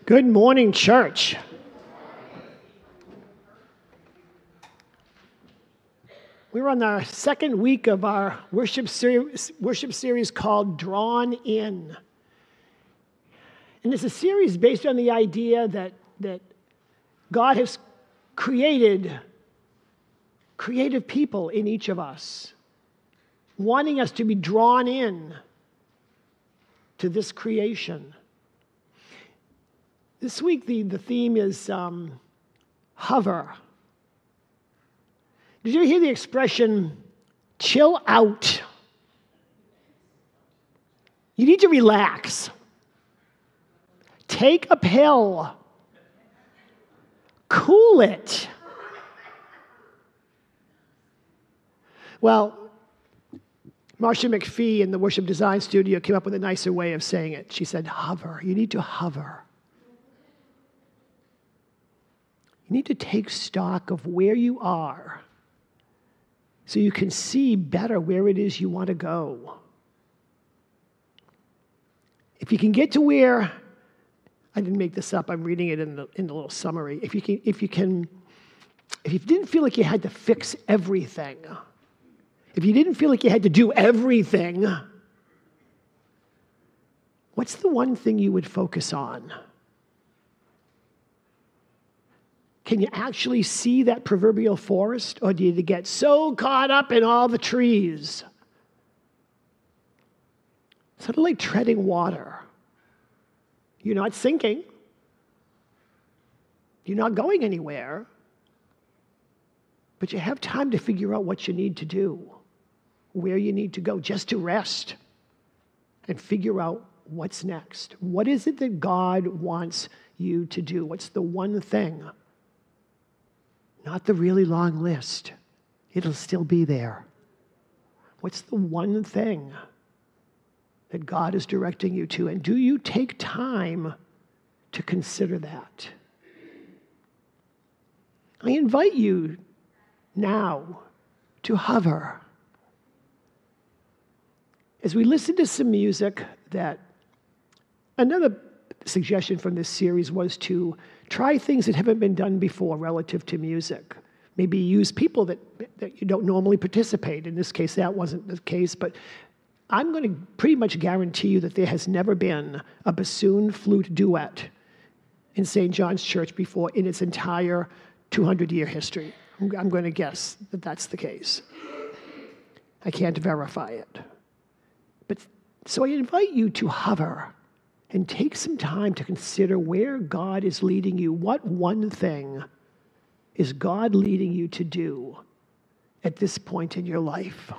Good morning, church. We're on the second week of our worship series called Drawn In. And it's a series based on the idea that God has created creative people in each of us, wanting us to be drawn in to this creation. This week, the theme is hover. Did you hear the expression, chill out? You need to relax. Take a pill. Cool it. Well, Marcia McPhee in the Worship Design Studio came up with a nicer way of saying it. She said, hover. You need to hover. You need to take stock of where you are so you can see better where it is you want to go. If you can get to where, I didn't make this up, I'm reading it in the little summary. If you didn't feel like you had to fix everything, if you didn't feel like you had to do everything, what's the one thing you would focus on? Can you actually see that proverbial forest, or do you get so caught up in all the trees? Sort of like treading water. You're not sinking. You're not going anywhere. But you have time to figure out what you need to do, where you need to go, just to rest and figure out what's next. What is it that God wants you to do? What's the one thing? Not the really long list. It'll still be there. What's the one thing that God is directing you to? And do you take time to consider that? I invite you now to hover. As we listen to some music, that another suggestion from this series was to try things that haven't been done before relative to music. Maybe use people that you don't normally participate. In this case, that wasn't the case, but I'm going to pretty much guarantee you that there has never been a bassoon flute duet in St. John's Church before in its entire 200-year history. I'm going to guess that that's the case. I can't verify it. But so I invite you to hover and take some time to consider where God is leading you. What one thing is God leading you to do at this point in your life?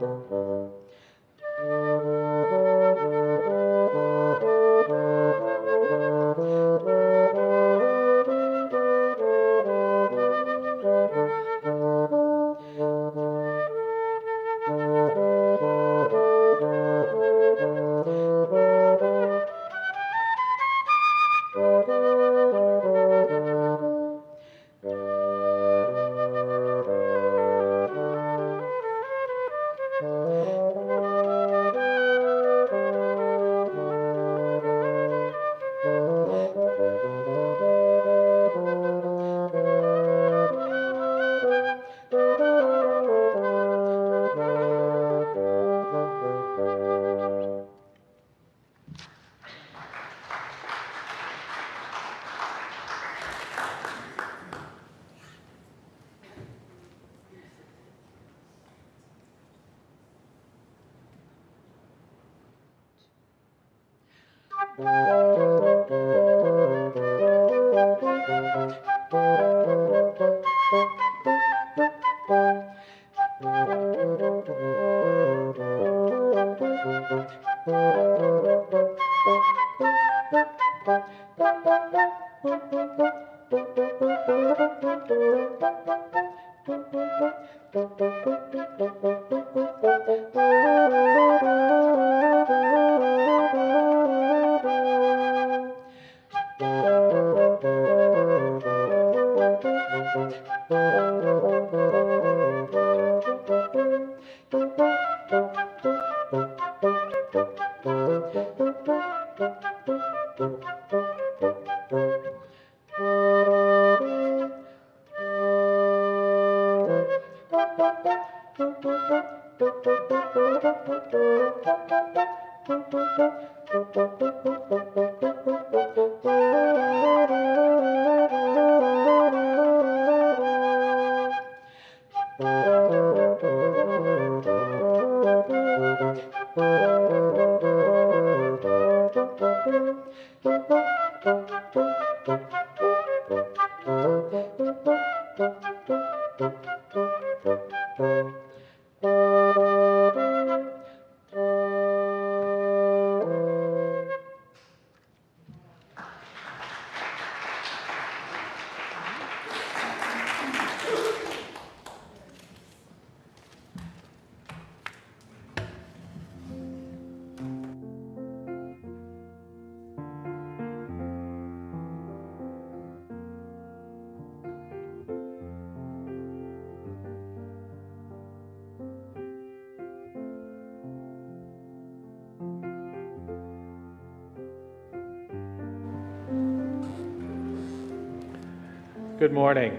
Good morning.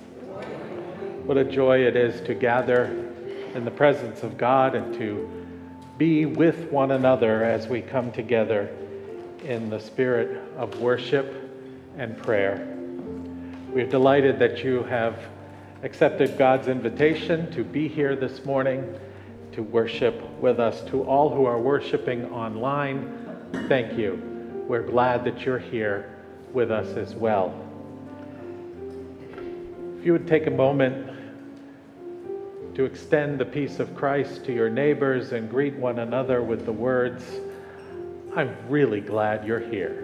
What a joy it is to gather in the presence of God and to be with one another as we come together in the spirit of worship and prayer. We're delighted that you have accepted God's invitation to be here this morning to worship with us. To all who are worshiping online, thank you. We're glad that you're here with us as well. If you would take a moment to extend the peace of Christ to your neighbors and greet one another with the words, "I'm really glad you're here."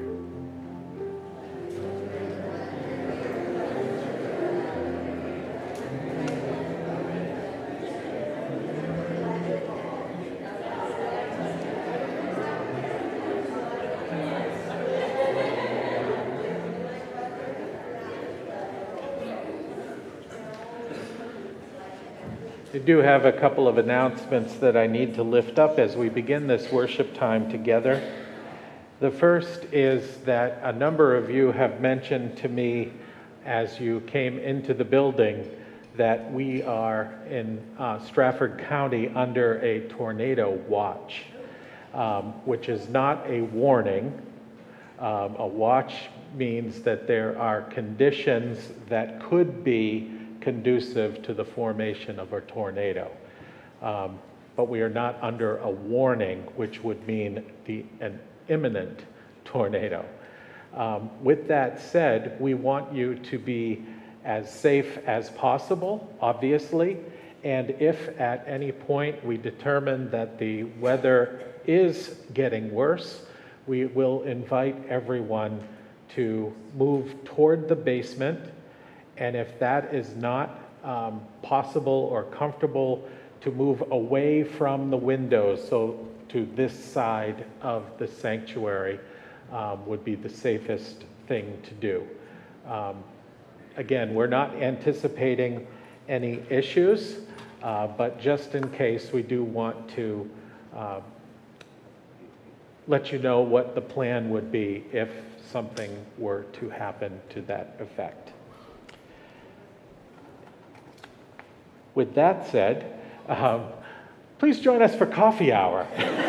I do have a couple of announcements that I need to lift up as we begin this worship time together. The first is that a number of you have mentioned to me as you came into the building that we are in Stratford County under a tornado watch, which is not a warning. A watch means that there are conditions that could be conducive to the formation of a tornado. But we are not under a warning, which would mean an imminent tornado. With that said, we want you to be as safe as possible, obviously, And if at any point we determine that the weather is getting worse, we will invite everyone to move toward the basement. And if that is not possible or comfortable, to move away from the windows, so to this side of the sanctuary would be the safest thing to do. Again, we're not anticipating any issues, but just in case, we do want to let you know what the plan would be if something were to happen to that effect. With that said, please join us for coffee hour.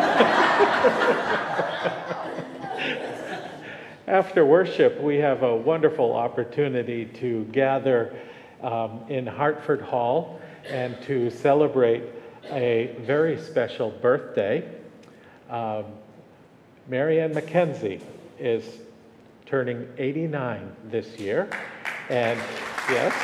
After worship, we have a wonderful opportunity to gather in Hartford Hall and to celebrate a very special birthday. Marianne McKenzie is turning 89 this year, and yes.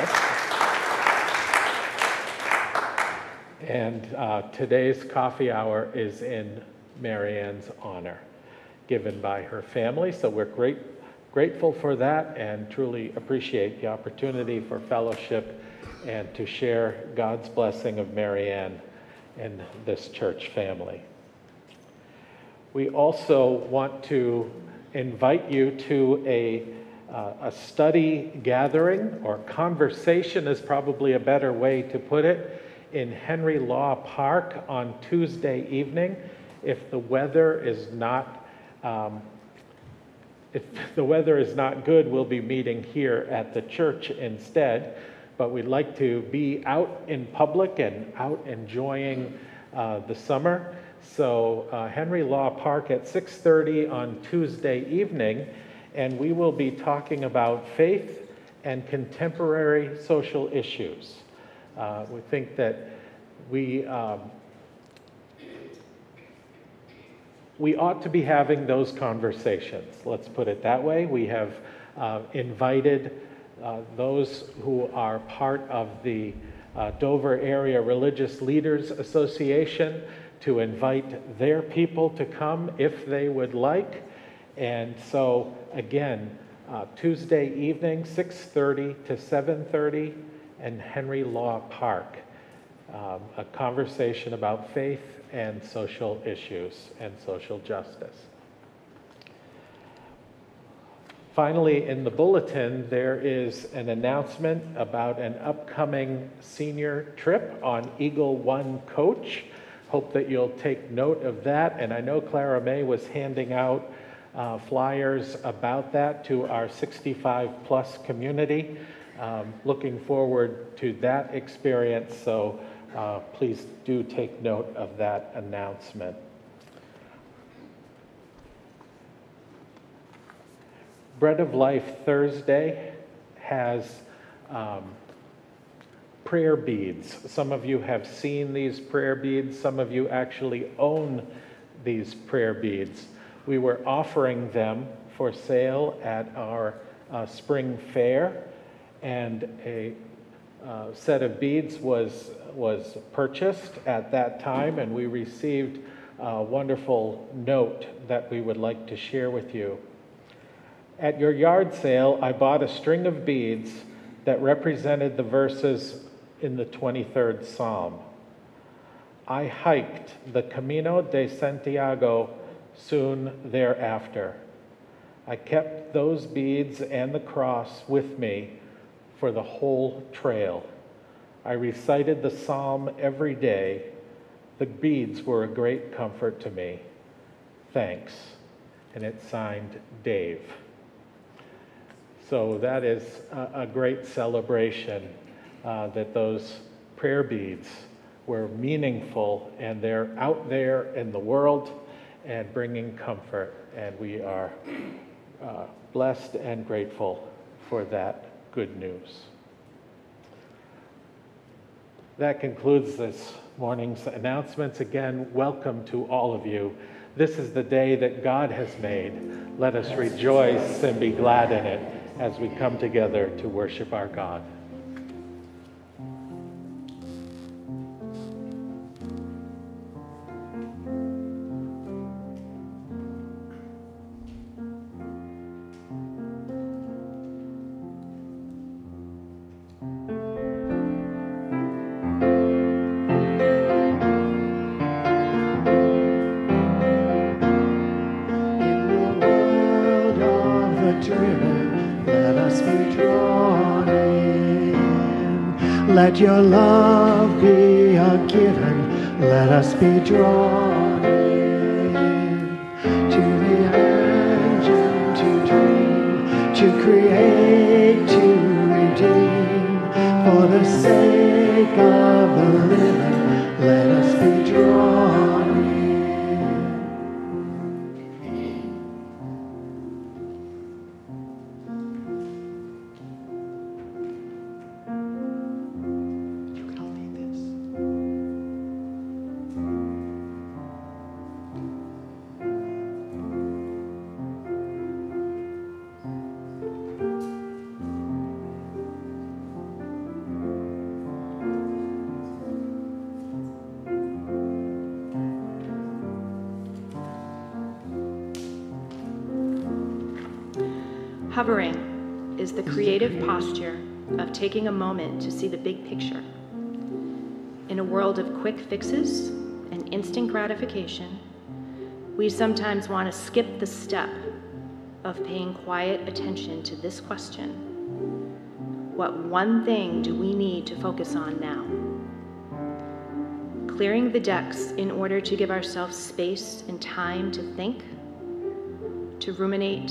And today's coffee hour is in Marianne's honor, given by her family. So we're grateful for that and truly appreciate the opportunity for fellowship and to share God's blessing of Marianne in this church family. We also want to invite you to a study gathering, or conversation is probably a better way to put it, in Henry Law Park on Tuesday evening. If the weather is not good, we'll be meeting here at the church instead. But we'd like to be out in public and out enjoying the summer. So Henry Law Park at 6:30 on Tuesday evening, and we will be talking about faith and contemporary social issues. We think that we ought to be having those conversations. Let's put it that way. We have invited those who are part of the Dover Area Religious Leaders Association to invite their people to come if they would like. And so again, Tuesday evening, 6:30 to 7:30 in Henry Law Park, a conversation about faith and social issues and social justice. Finally, in the bulletin, there is an announcement about an upcoming senior trip on Eagle One Coach. Hope that you'll take note of that. And I know Clara May was handing out flyers about that to our 65-plus community. Looking forward to that experience, so please do take note of that announcement. Bread of Life Thursday has prayer beads. Some of you have seen these prayer beads. Some of you actually own these prayer beads. We were offering them for sale at our spring fair, and a set of beads was purchased at that time, and we received a wonderful note that we would like to share with you. At your yard sale, I bought a string of beads that represented the verses in the 23rd Psalm. I hiked the Camino de Santiago soon thereafter. I kept those beads and the cross with me for the whole trail. I recited the psalm every day. The beads were a great comfort to me. Thanks. And it's signed Dave. So that is a great celebration that those prayer beads were meaningful, and they're out there in the world and bringing comfort. And we are blessed and grateful for that good news. That concludes this morning's announcements. Again, welcome to all of you. This is the day that God has made. Let us rejoice and be glad in it as we come together to worship our God. Let your love be a given. Let us be drawn in to the engine, to dream, to create, to redeem. For the sake of the living, let us be drawn in. Hovering is the creative posture of taking a moment to see the big picture. In a world of quick fixes and instant gratification, we sometimes want to skip the step of paying quiet attention to this question: what one thing do we need to focus on now? Clearing the decks in order to give ourselves space and time to think, to ruminate,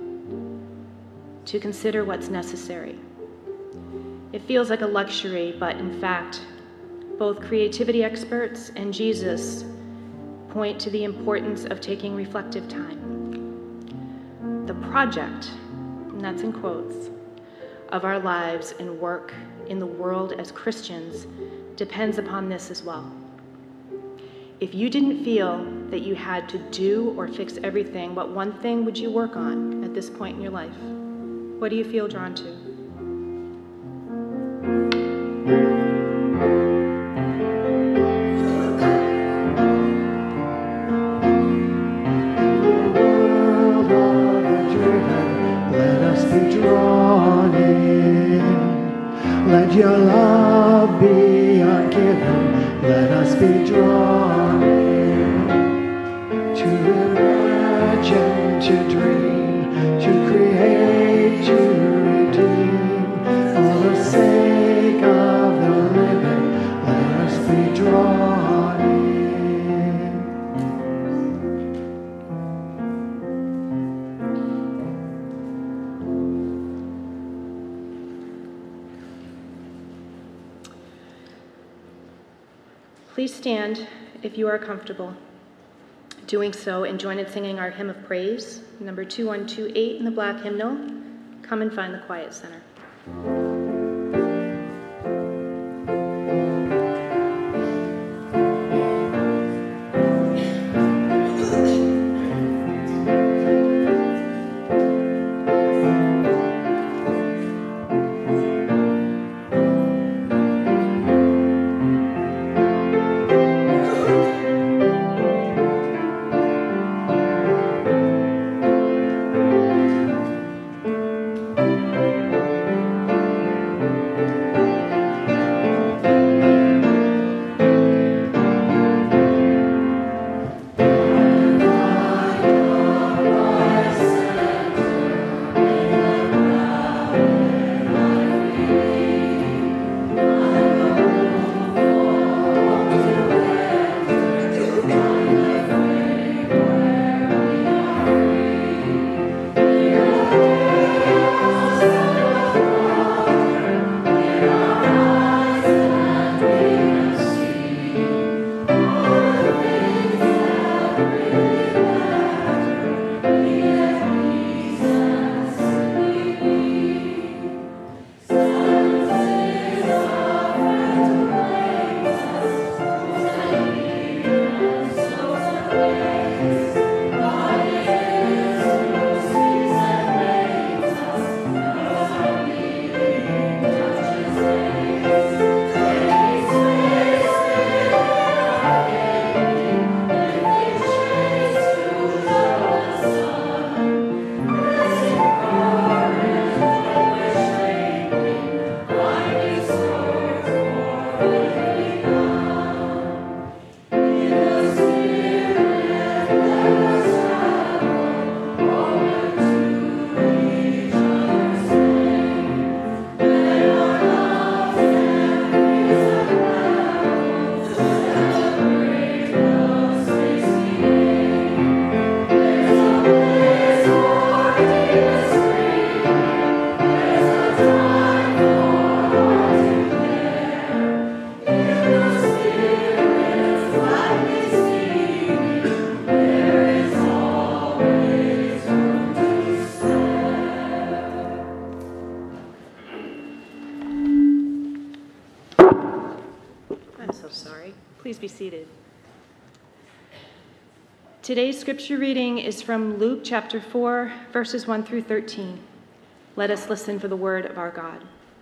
to consider what's necessary. It feels like a luxury, but in fact, both creativity experts and Jesus point to the importance of taking reflective time. The project, and that's in quotes, of our lives and work in the world as Christians depends upon this as well. If you didn't feel that you had to do or fix everything, what one thing would you work on at this point in your life? What do you feel drawn to? Let us be drawn in. Let your love be a given. Let us be drawn in. To imagine, to dream, to create, to redeem. For the sake of the living, let us be drawn in. Please stand if you are comfortable doing so and join in singing our hymn of praise, number 2128 in the black hymnal, Come and Find the Quiet Center. seated. Today's scripture reading is from Luke chapter 4, verses 1 through 13. Let us listen for the word of our God.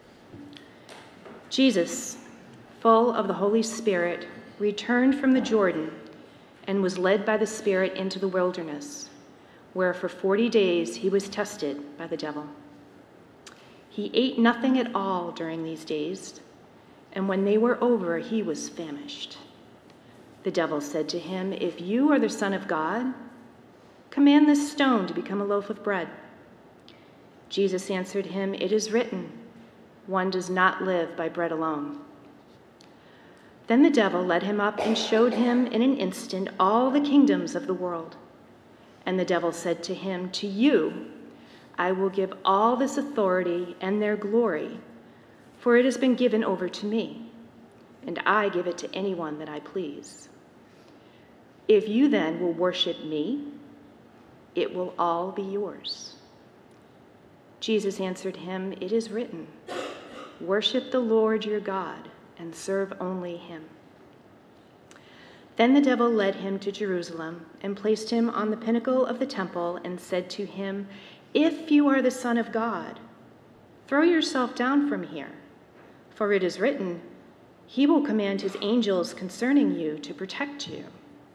Jesus, full of the Holy Spirit, returned from the Jordan and was led by the Spirit into the wilderness, where for 40 days he was tested by the devil. He ate nothing at all during these days, and when they were over, he was famished. The devil said to him, "If you are the Son of God, command this stone to become a loaf of bread." Jesus answered him, "It is written, 'One does not live by bread alone.'" Then the devil led him up and showed him in an instant all the kingdoms of the world. And the devil said to him, "To you I will give all this authority and their glory, for it has been given over to me, and I give it to anyone that I please. If you then will worship me, it will all be yours." Jesus answered him, "It is written, 'Worship the Lord your God and serve only him.'" Then the devil led him to Jerusalem and placed him on the pinnacle of the temple and said to him, "If you are the Son of God, throw yourself down from here, for it is written, 'He will command his angels concerning you to protect you.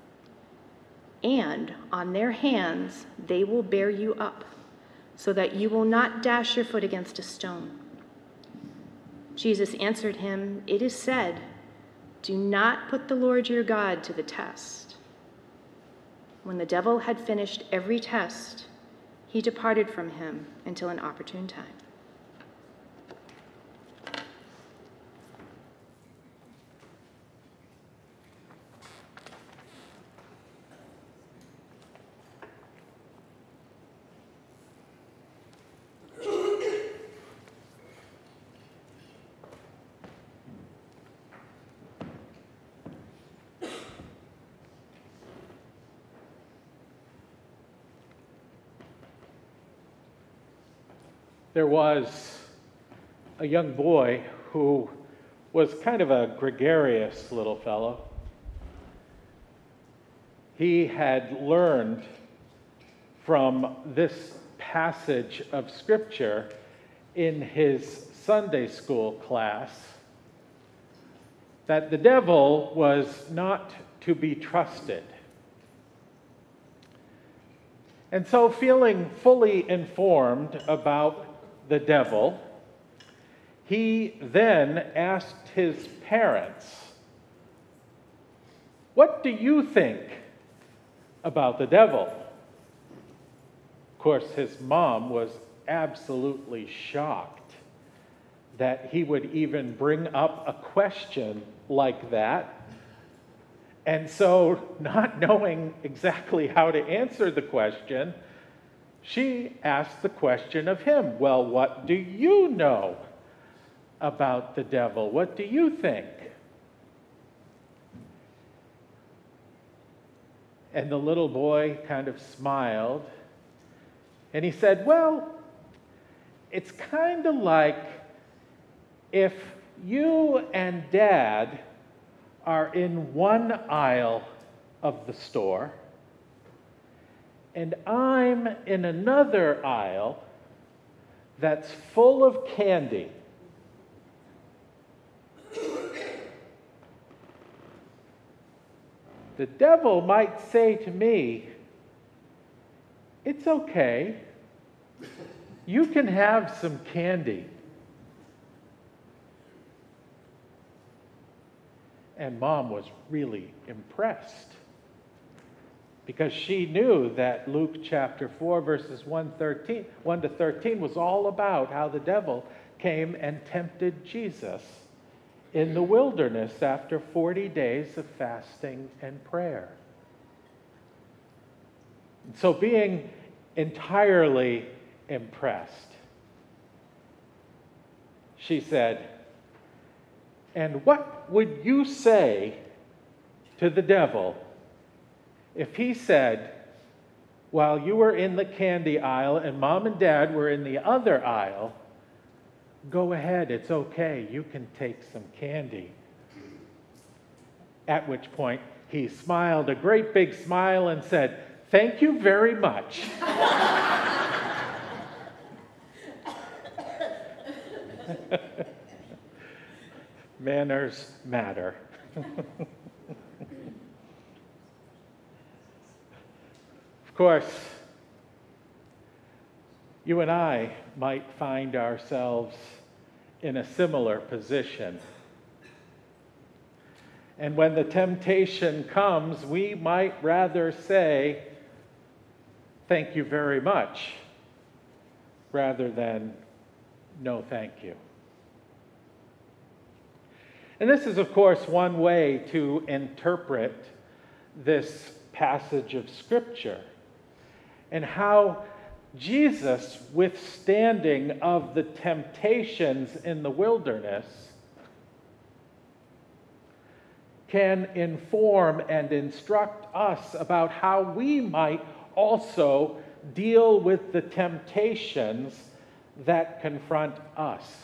And on their hands they will bear you up, so that you will not dash your foot against a stone.'" Jesus answered him, "It is said, 'Do not put the Lord your God to the test.'" When the devil had finished every test, he departed from him until an opportune time. There was a young boy who was kind of a gregarious little fellow. He had learned from this passage of Scripture in his Sunday school class that the devil was not to be trusted. And so, feeling fully informed about the devil, he then asked his parents, "What do you think about the devil?" Of course, his mom was absolutely shocked that he would even bring up a question like that. And so, not knowing exactly how to answer the question, she asked the question of him, "Well, what do you know about the devil? What do you think?" And the little boy kind of smiled, and he said, "Well, it's kind of like if you and Dad are in one aisle of the store, and I'm in another aisle that's full of candy. The devil might say to me, 'It's okay, you can have some candy.'" And Mom was really impressed, because she knew that Luke chapter 4, verses 1 to 13 was all about how the devil came and tempted Jesus in the wilderness after 40 days of fasting and prayer. And so, being entirely impressed, she said, "And what would you say to the devil if he said, while you were in the candy aisle and Mom and Dad were in the other aisle, 'Go ahead, it's okay, you can take some candy'?" At which point he smiled a great big smile and said, "Thank you very much." Manners matter. Of course, you and I might find ourselves in a similar position. And when the temptation comes, we might rather say, "Thank you very much," rather than "No, thank you." And this is, of course, one way to interpret this passage of Scripture and how Jesus, withstanding of the temptations in the wilderness, can inform and instruct us about how we might also deal with the temptations that confront us.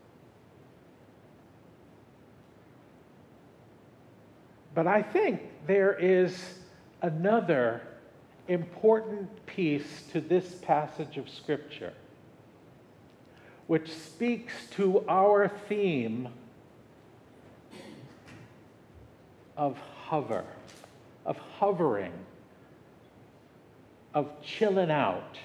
But I think there is another important piece to this passage of Scripture, which speaks to our theme of hovering, of chilling out,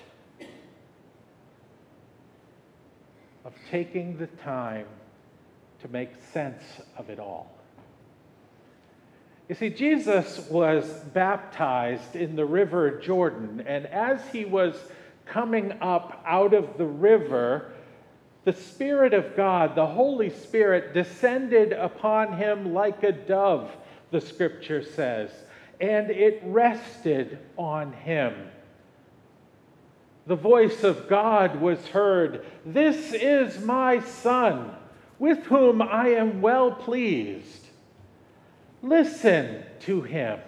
of taking the time to make sense of it all. You see, Jesus was baptized in the river Jordan, and as he was coming up out of the river, the Spirit of God, the Holy Spirit, descended upon him like a dove, the Scripture says, and it rested on him. The voice of God was heard, "This is my Son, with whom I am well pleased. Listen to him."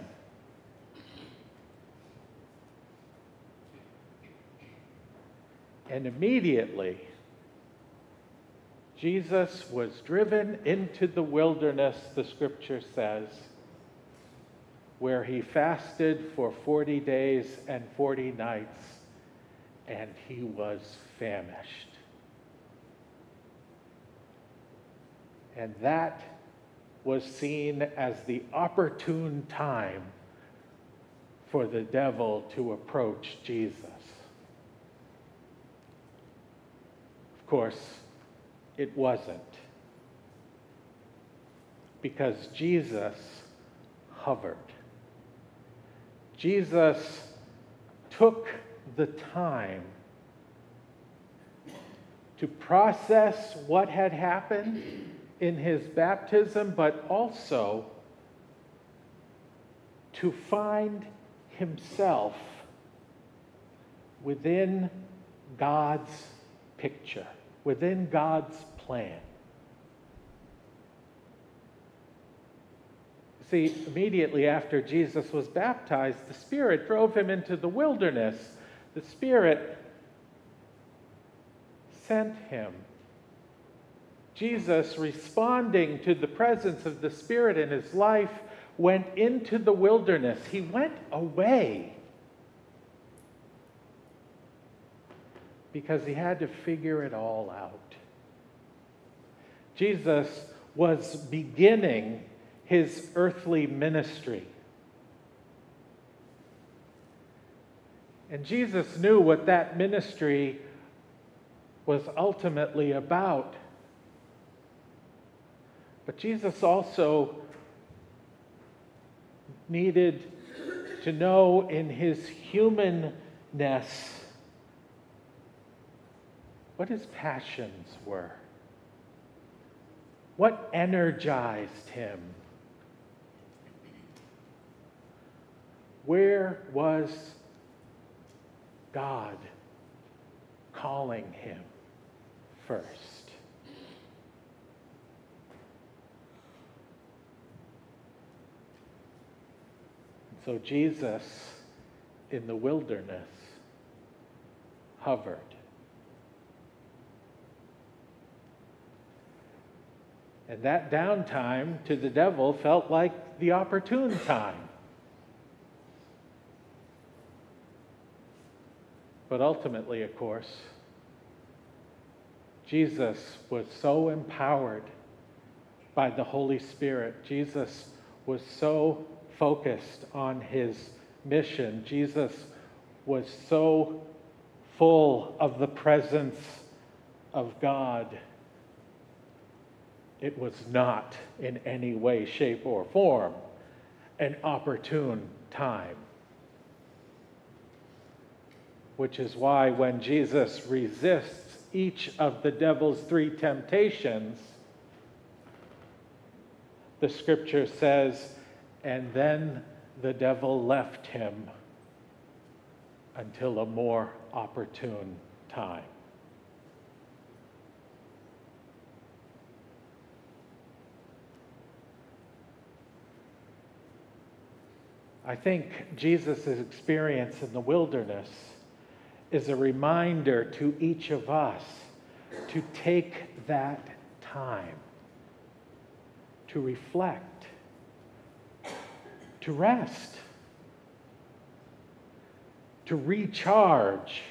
And immediately, Jesus was driven into the wilderness, the Scripture says, where he fasted for 40 days and 40 nights, and he was famished. And that was seen as the opportune time for the devil to approach Jesus. Of course, it wasn't, because Jesus hovered. Jesus took the time to process what had happened in his baptism, but also to find himself within God's picture, within God's plan. See, immediately after Jesus was baptized, the Spirit drove him into the wilderness. The Spirit sent him. Jesus, responding to the presence of the Spirit in his life, went into the wilderness. He went away because he had to figure it all out. Jesus was beginning his earthly ministry. And Jesus knew what that ministry was ultimately about. But Jesus also needed to know in his humanness what his passions were, what energized him. Where was God calling him first? So Jesus, in the wilderness, hovered. And that downtime to the devil felt like the opportune time. But ultimately, of course, Jesus was so empowered by the Holy Spirit. Jesus was so focused on his mission. Jesus was so full of the presence of God. It was not in any way, shape, or form an opportune time. Which is why when Jesus resists each of the devil's 3 temptations, the scripture says, and then the devil left him until a more opportune time. I think Jesus' experience in the wilderness is a reminder to each of us to take that time to reflect, to rest, to recharge,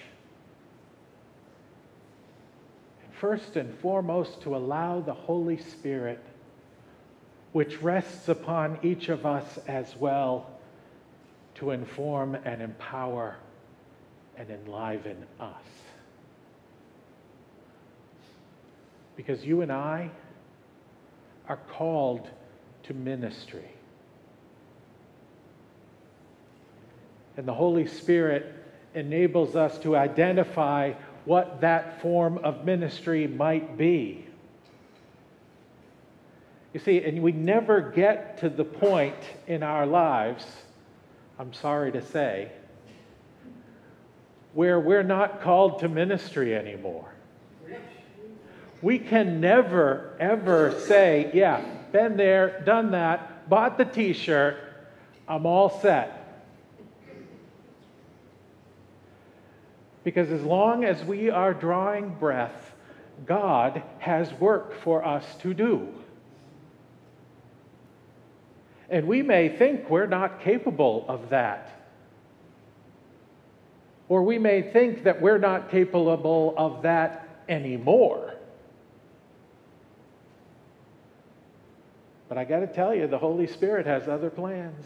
and first and foremost to allow the Holy Spirit, which rests upon each of us as well, to inform and empower and enliven us. Because you and I are called to ministry. And the Holy Spirit enables us to identify what that form of ministry might be. You see, and we never get to the point in our lives, I'm sorry to say, where we're not called to ministry anymore. We can never, ever say, yeah, been there, done that, bought the t-shirt, I'm all set. Because as long as we are drawing breath, God has work for us to do. And we may think we're not capable of that. Or we may think that we're not capable of that anymore. But I got to tell you, the Holy Spirit has other plans.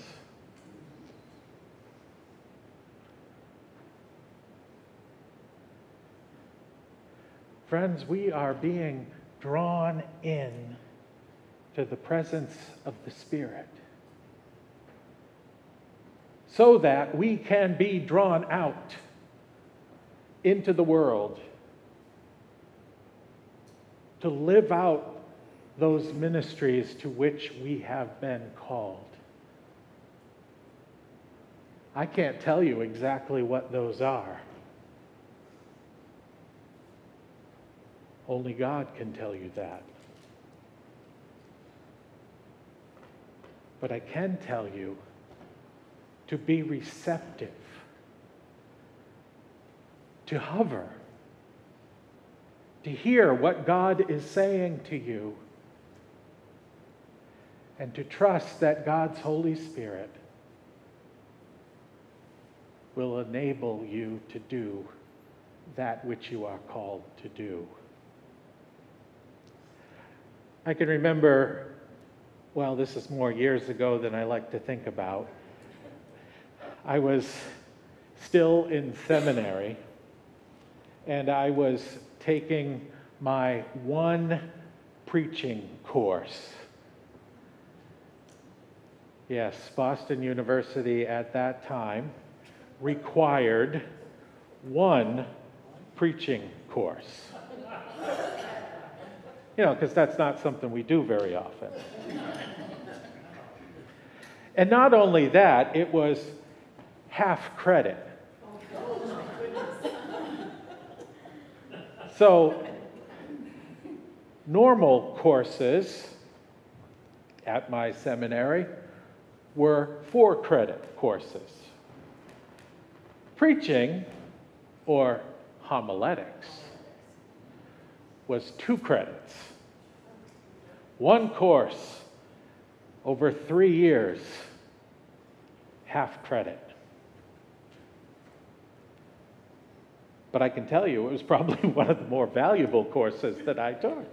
Friends, we are being drawn in to the presence of the Spirit so that we can be drawn out into the world to live out those ministries to which we have been called. I can't tell you exactly what those are. Only God can tell you that. But I can tell you to be receptive, to hover, to hear what God is saying to you, and to trust that God's Holy Spirit will enable you to do that which you are called to do. I can remember, well, this is more years ago than I like to think about. I was still in seminary, and I was taking my one preaching course. Yes, Boston University at that time required one preaching course. You know, because that's not something we do very often. And not only that, it was half credit. So, normal courses at my seminary were 4-credit courses. Preaching, or homiletics, was 2 credits. One course over 3 years, half credit. But I can tell you it was probably one of the more valuable courses that I took.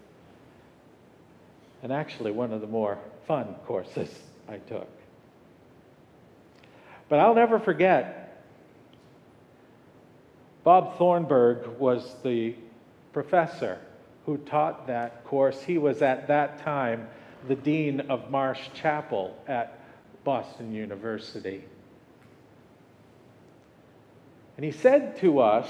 And actually one of the more fun courses I took. But I'll never forget, Bob Thornburg was the professor who taught that course. He was at that time the dean of Marsh Chapel at Boston University. And he said to us,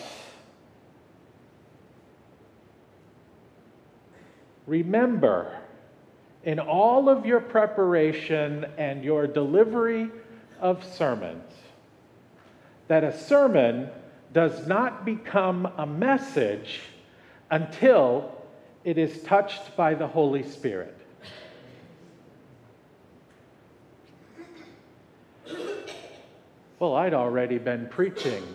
remember, in all of your preparation and your delivery of sermons, that a sermon does not become a message until it is touched by the Holy Spirit. Well, I'd already been preaching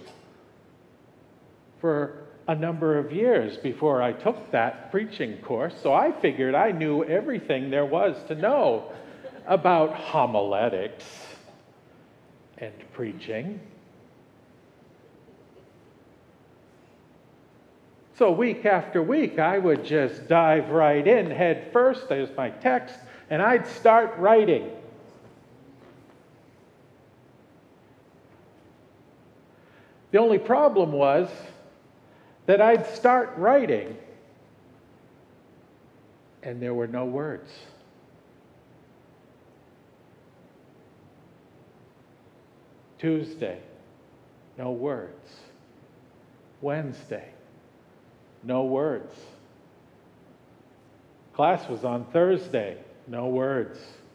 for a number of years before I took that preaching course, so I figured I knew everything there was to know about homiletics and preaching. So week after week, I would just dive right in head first. There's my text, and I'd start writing. The only problem was that I'd start writing, and there were no words. Tuesday, no words. Wednesday, no words. Class was on Thursday, no words.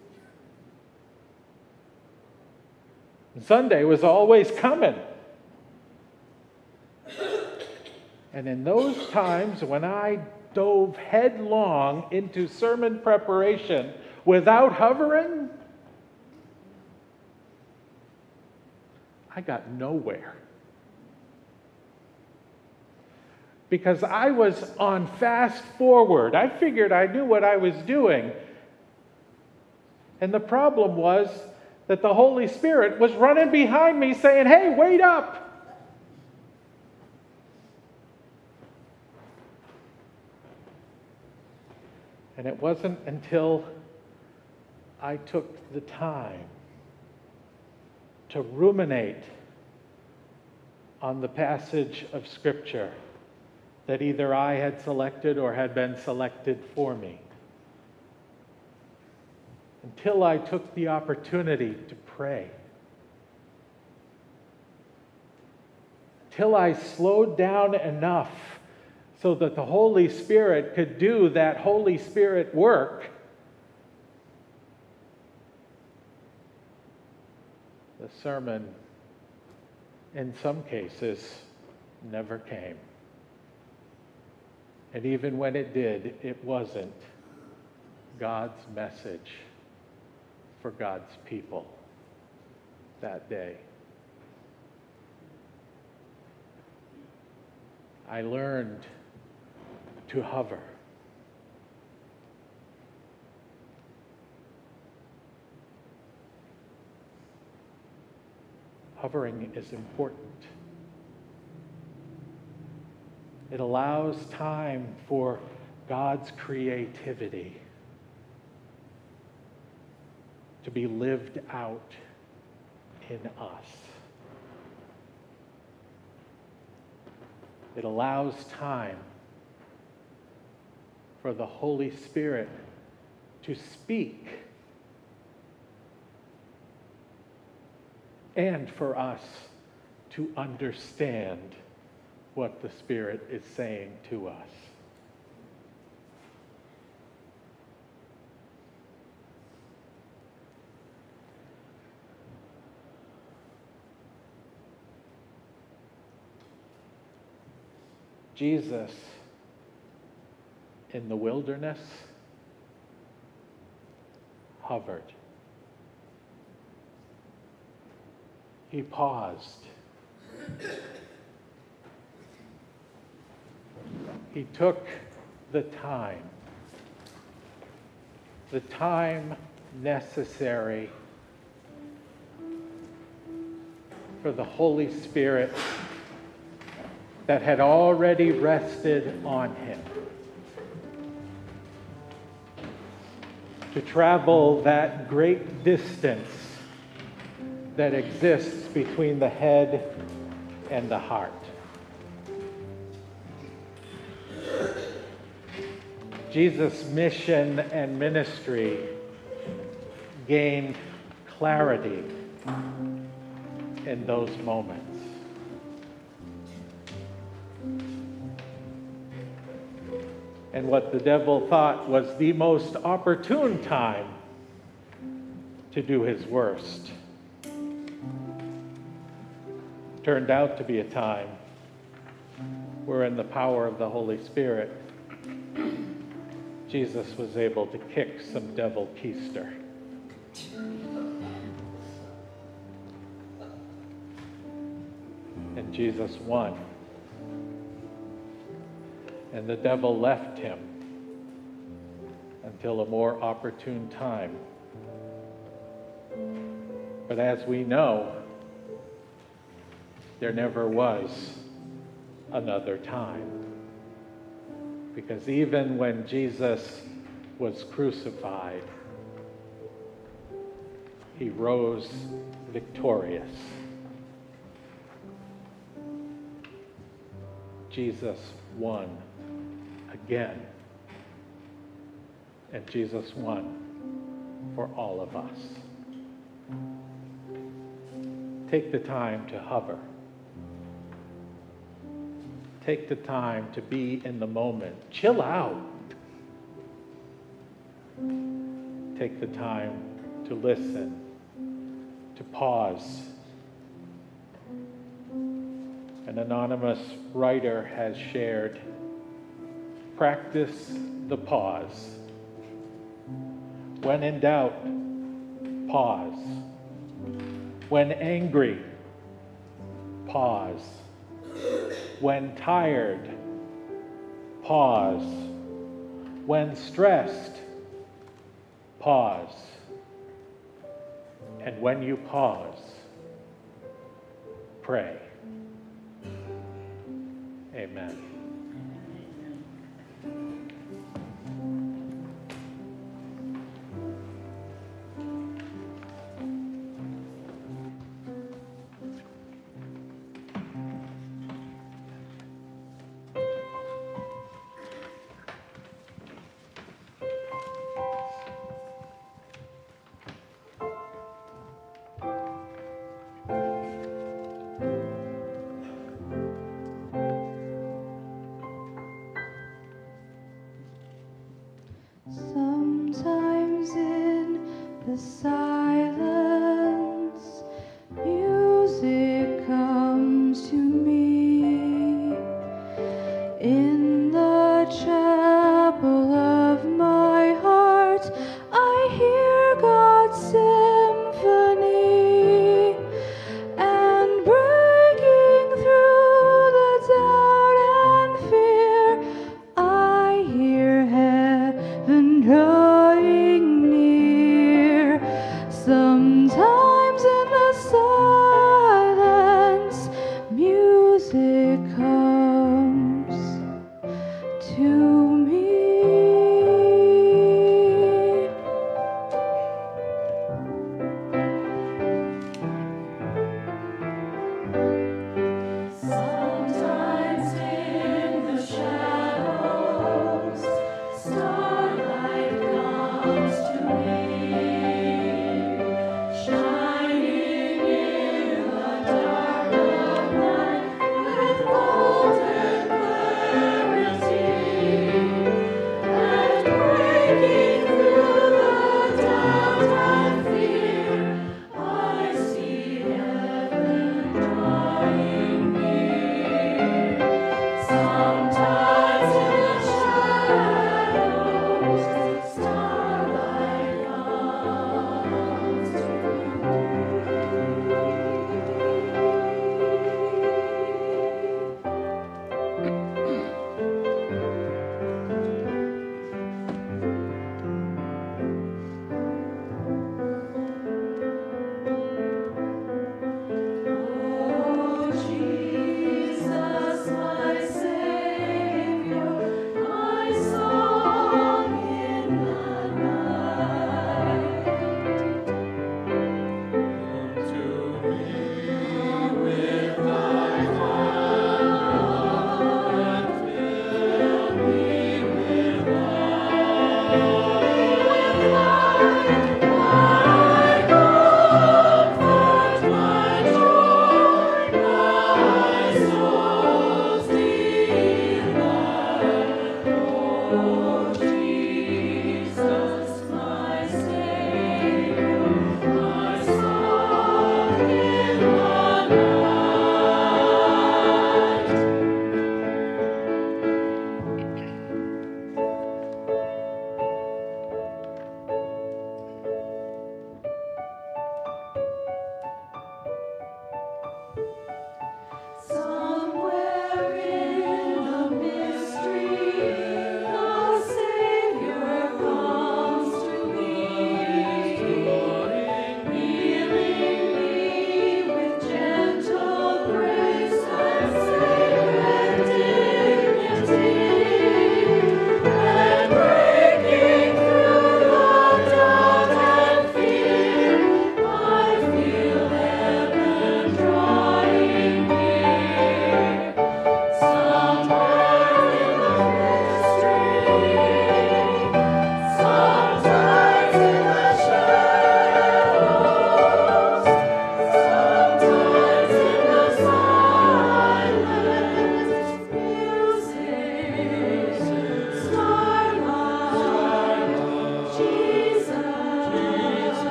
And Sunday was always coming. And in those times when I dove headlong into sermon preparation without hovering, I got nowhere. Because I was on fast forward. I figured I knew what I was doing. And the problem was that the Holy Spirit was running behind me saying, hey, wait up. And it wasn't until I took the time to ruminate on the passage of Scripture that either I had selected or had been selected for me, until I took the opportunity to pray, till I slowed down enough so that the Holy Spirit could do that Holy Spirit work, the sermon, in some cases, never came. And even when it did, it wasn't God's message for God's people that day. I learned to hover. Hovering is important. It allows time for God's creativity to be lived out in us. It allows time for the Holy Spirit to speak and for us to understand what the Spirit is saying to us. Jesus in the wilderness hovered. He paused. He took the time the time necessary for the Holy Spirit that had already rested on him to travel that great distance that exists between the head and the heart. Jesus' mission and ministry gained clarity in those moments. And what the devil thought was the most opportune time to do his worst turned out to be a time where, in the power of the Holy Spirit, Jesus was able to kick some devil keister. And Jesus won. And the devil left him until a more opportune time. But as we know, there never was another time. Because even when Jesus was crucified, he rose victorious. Jesus won again. And Jesus won for all of us. Take the time to hover. Take the time to be in the moment. Chill out. Take the time to listen, to pause. An anonymous writer has shared, practice the pause. When in doubt, pause. When angry, pause. When tired, pause. When stressed, pause. And when you pause, pray. Amen.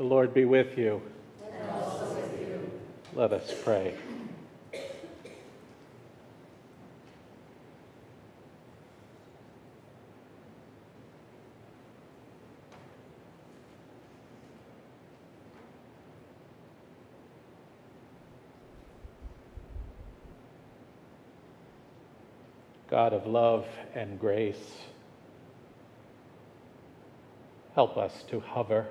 The Lord be with you. And also with you. Let us pray. God of love and grace, help us to hover.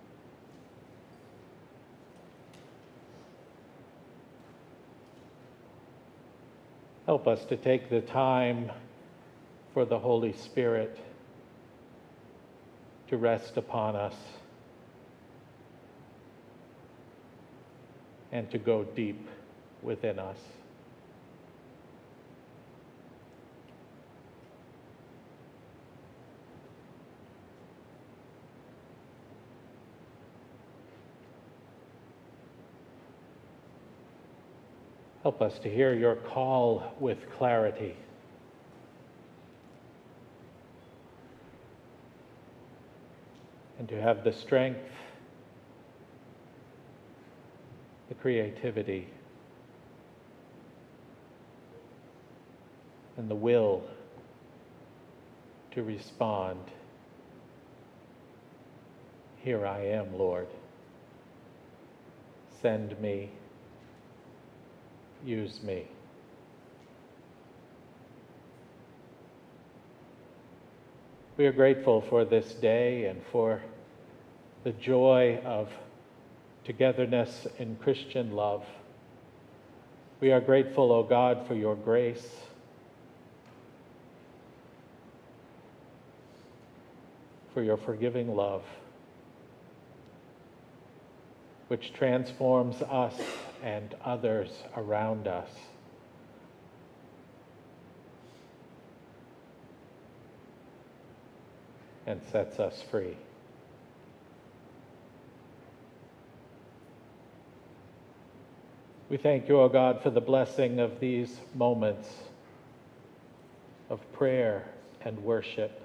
Help us to take the time for the Holy Spirit to rest upon us and to go deep within us. Help us to hear your call with clarity. And to have the strength, the creativity, and the will to respond. Here I am, Lord. Send me. Use me. We are grateful for this day and for the joy of togetherness in Christian love. We are grateful, O God, for your grace. For your forgiving love, which transforms us and others around us. And sets us free. We thank you, O God, for the blessing of these moments of prayer and worship,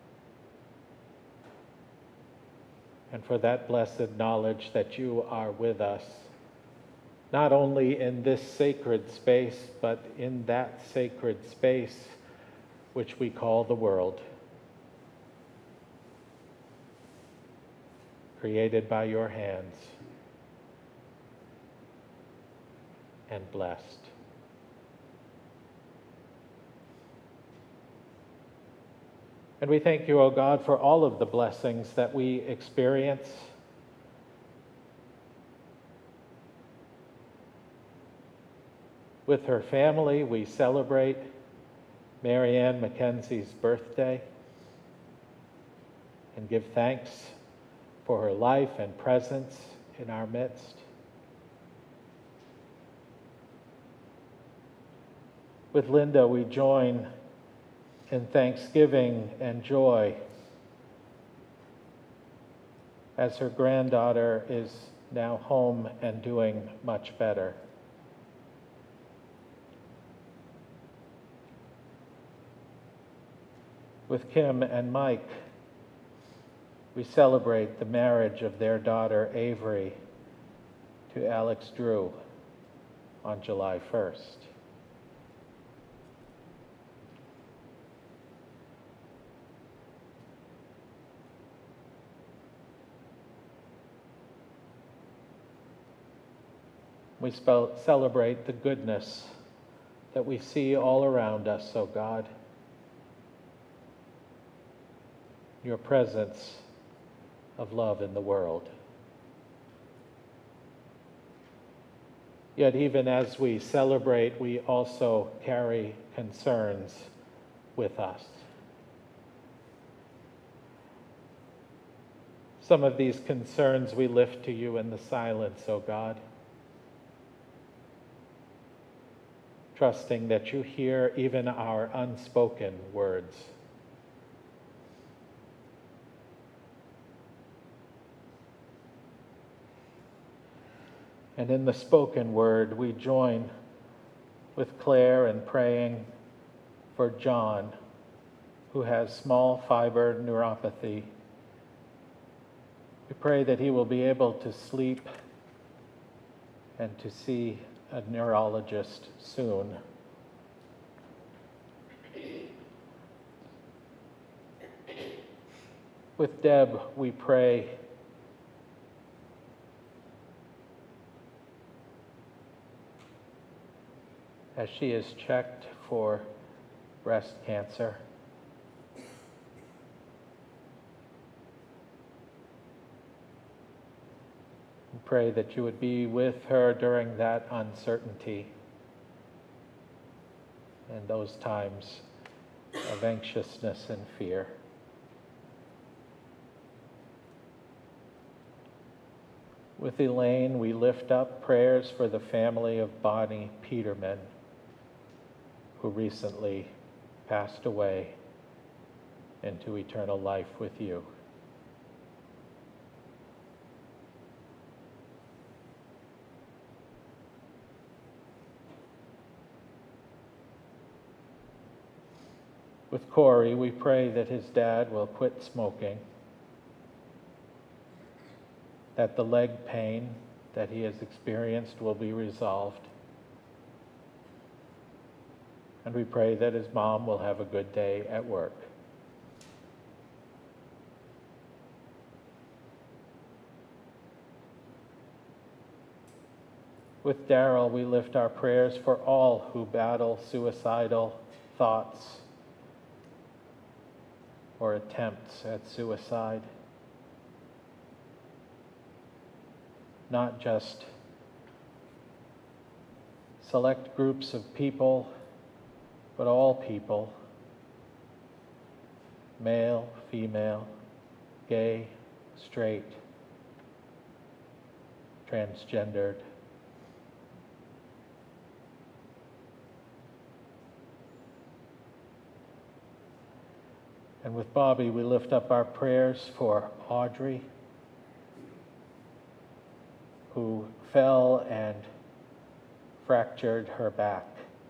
and for that blessed knowledge that you are with us, not only in this sacred space, but in that sacred space which we call the world, created by your hands and blessed. And we thank you, O God, for all of the blessings that we experience. With her family, we celebrate Marianne Mackenzie's birthday and give thanks for her life and presence in our midst. With Linda, we join in thanksgiving and joy as her granddaughter is now home and doing much better. With Kim and Mike, we celebrate the marriage of their daughter Avery to Alex Drew on July 1st. We celebrate the goodness that we see all around us, O God. Your presence of love in the world. Yet even as we celebrate, we also carry concerns with us. Some of these concerns we lift to you in the silence, O God, trusting that you hear even our unspoken words. And in the spoken word, we join with Claire in praying for John, who has small fiber neuropathy. We pray that he will be able to sleep and to see a neurologist soon. With Deb, we pray as she is checked for breast cancer. We pray that you would be with her during that uncertainty and those times of anxiousness and fear. With Elaine, we lift up prayers for the family of Bonnie Peterman, who recently passed away into eternal life with you. With Corey, we pray that his dad will quit smoking, that the leg pain that he has experienced will be resolved. And we pray that his mom will have a good day at work. With Daryl, we lift our prayers for all who battle suicidal thoughts or attempts at suicide. Not just select groups of people, but all people, male, female, gay, straight, transgendered. And with Bobby, we lift up our prayers for Audrey, who fell and fractured her back.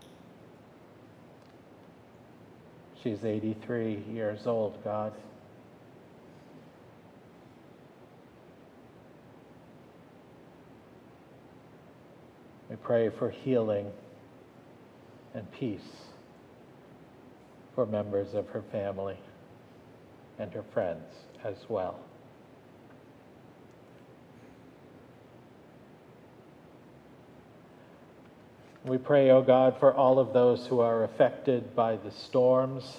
She's 83 years old, God. We pray for healing and peace for members of her family and her friends as well. We pray, O God, for all of those who are affected by the storms,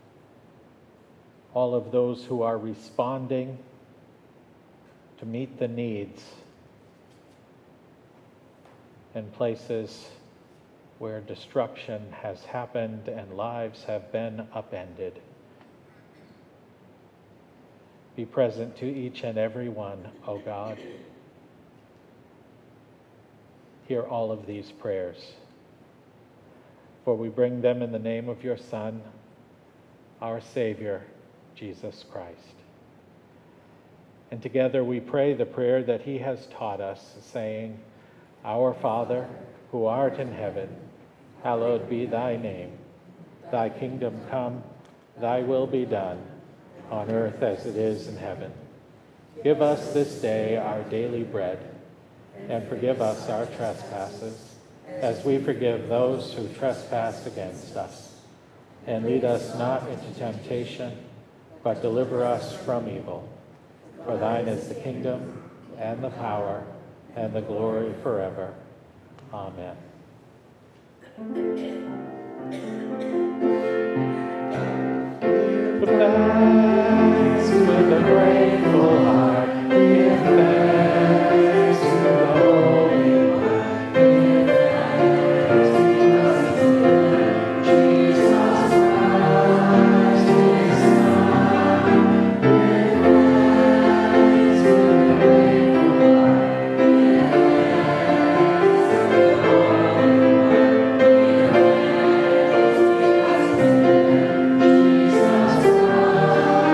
all of those who are responding to meet the needs in places where destruction has happened and lives have been upended. Be present to each and every one, O God. Hear all of these prayers, for we bring them in the name of your Son, our Savior, Jesus Christ. And together we pray the prayer that he has taught us, saying, Our Father, who art in heaven, hallowed be thy name. Thy kingdom come, thy will be done, on earth as it is in heaven. Give us this day our daily bread, and forgive us our trespasses, as we forgive those who trespass against us. And lead us not into temptation, but deliver us from evil. For thine is the kingdom, and the power, and the glory forever. Amen. Give thanks with a grateful heart. Give thanks to the Holy One. Give thanks to Jesus Christ, his Son. Give thanks with a grateful heart. Give thanks to the Holy One. Give thanks to Jesus Christ.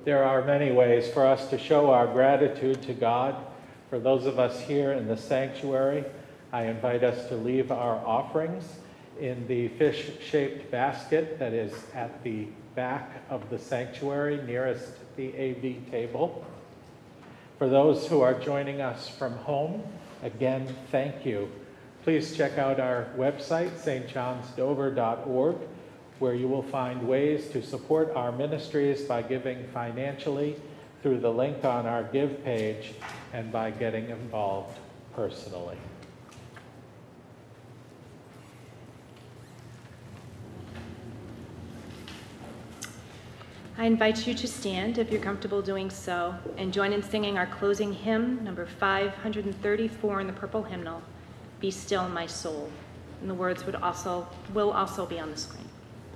There are many ways for us to show our gratitude to God. For those of us here in the sanctuary, I invite us to leave our offerings in the fish-shaped basket that is at the back of the sanctuary nearest the AV table. For those who are joining us from home, again, thank you. Please check out our website, stjohnsdover.org, where you will find ways to support our ministries by giving financially through the link on our Give page and by getting involved personally. I invite you to stand, if you're comfortable doing so, and join in singing our closing hymn, number 534 in the purple hymnal, Be Still, My Soul. And the words will also be on the screen.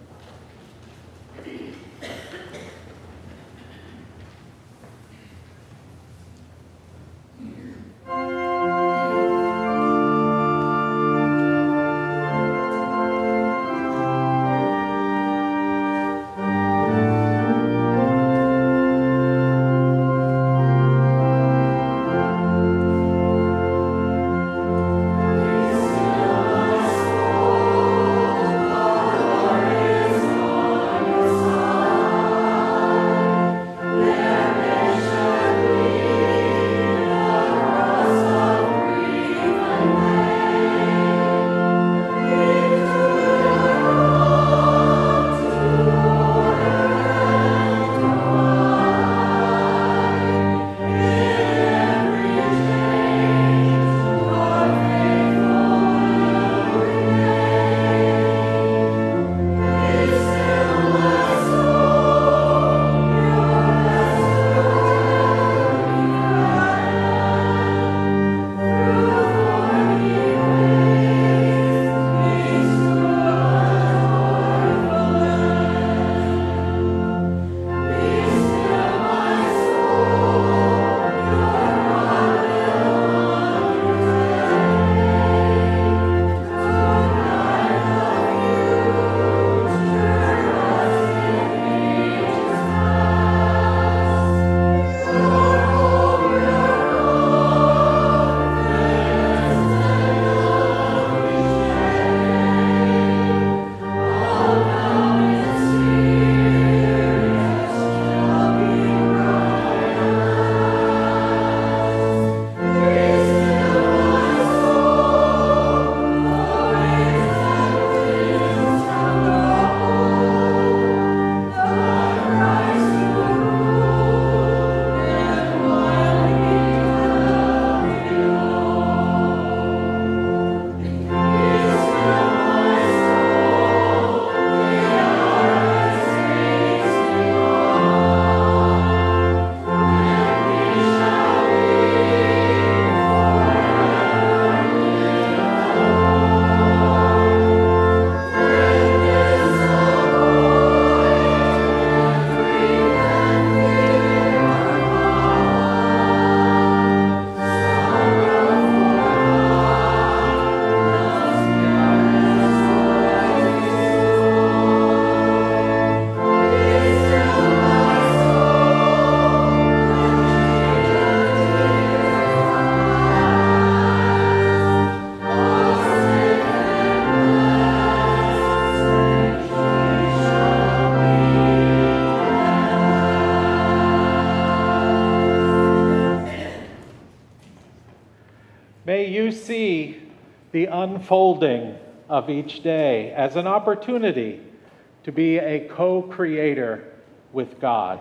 May you see the unfolding of each day as an opportunity to be a co-creator with God.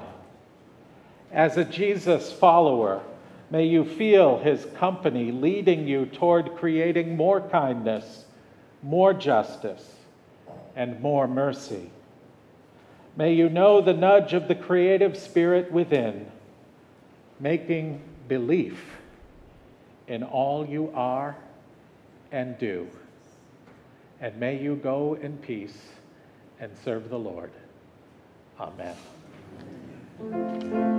As a Jesus follower, may you feel his company leading you toward creating more kindness, more justice, and more mercy. May you know the nudge of the creative spirit within, making belief in all you are and do. And may you go in peace and serve the Lord. Amen.